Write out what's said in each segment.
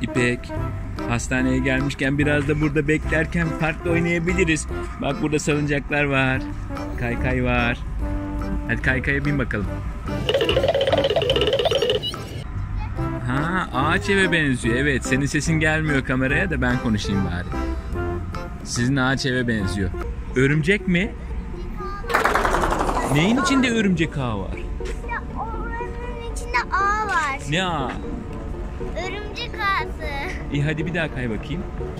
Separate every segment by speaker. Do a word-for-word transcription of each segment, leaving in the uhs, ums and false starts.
Speaker 1: İpek, hastaneye gelmişken biraz da burada beklerken parkta oynayabiliriz. Bak burada salıncaklar var. Kaykay var. Hadi kaykaya bin bakalım. Ha, ağaç eve benziyor. Evet, senin sesin gelmiyor kameraya da ben konuşayım bari. Sizin ağaç eve benziyor. Örümcek mi? Neyin içinde örümcek ağı var?
Speaker 2: İşte oranın içinde ağ var.
Speaker 1: Ne ağı?
Speaker 2: Örümcek ağası.
Speaker 1: İyi hadi bir daha kay bakayım.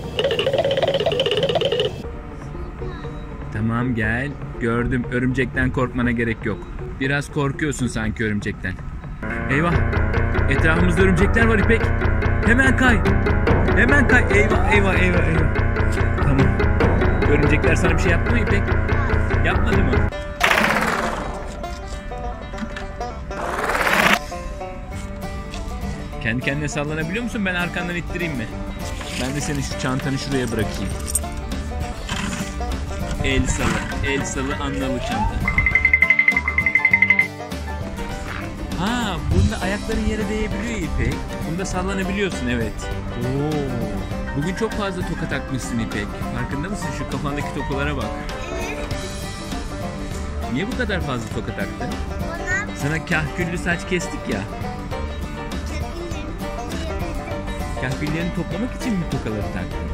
Speaker 1: Tamam gel. Gördüm. Örümcekten korkmana gerek yok. Biraz korkuyorsun sanki örümcekten. Eyvah. Etrafımızda örümcekler var İpek. Hemen kay. Hemen kay. Eyvah eyvah eyvah eyvah. Tamam. Örümcekler sana bir şey yaptı mı İpek? Yapmadı mı? Kendi kendine sallanabiliyor musun? Ben arkandan ittireyim mi? Ben de senin şu çantanı şuraya bırakayım. El salı, el salı anlalı çanta. Ha, bunda ayakların yere değebiliyor İpek. Bunda sallanabiliyorsun evet. Oo. Bugün çok fazla toka takmışsın İpek. Farkında mısın? Şu kafandaki tokalara bak. Niye bu kadar fazla toka taktın? Sana kahküllü saç kestik ya. Kahküllerini toplamak için mi tokaları taktın?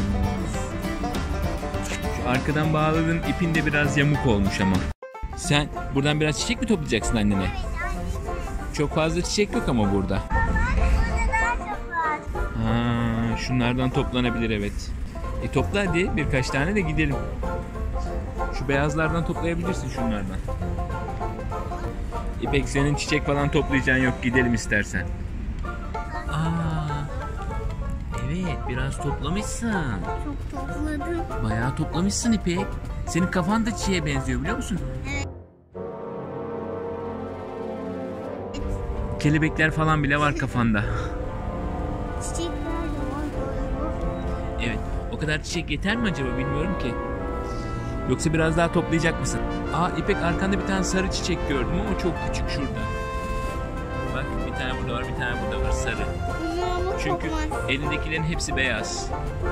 Speaker 1: Şu arkadan bağladığın ipin de biraz yamuk olmuş ama. Sen buradan biraz çiçek mi toplayacaksın annene? Çok fazla çiçek yok ama burada. Ha, şunlardan toplanabilir evet. E topla hadi birkaç tane de gidelim. Şu beyazlardan toplayabilirsin şunlardan. İpek senin çiçek falan toplayacağın yok, gidelim istersen. Aa, evet biraz toplamışsın.
Speaker 2: Çok topladım.
Speaker 1: Bayağı toplamışsın İpek. Senin kafan da çiçeğe benziyor biliyor musun?
Speaker 2: Evet.
Speaker 1: Kelebekler falan bile var kafanda.
Speaker 2: Çiçekler de var böyle.
Speaker 1: Evet. O kadar çiçek yeter mi acaba bilmiyorum ki. Yoksa biraz daha toplayacak mısın? Aa İpek arkanda bir tane sarı çiçek gördüm ama çok küçük şurada. Bak bir tane burada var, bir tane burada var sarı. Çünkü elindekilerin hepsi beyaz.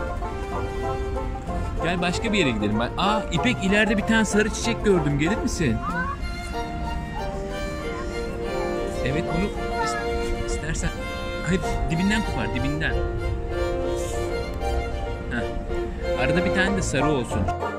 Speaker 1: Gel başka bir yere gidelim. Aa İpek ileride bir tane sarı çiçek gördüm. Gelir misin? Evet bunu istersen. Hayır dibinden kopar dibinden. Heh. Arada bir tane de sarı olsun.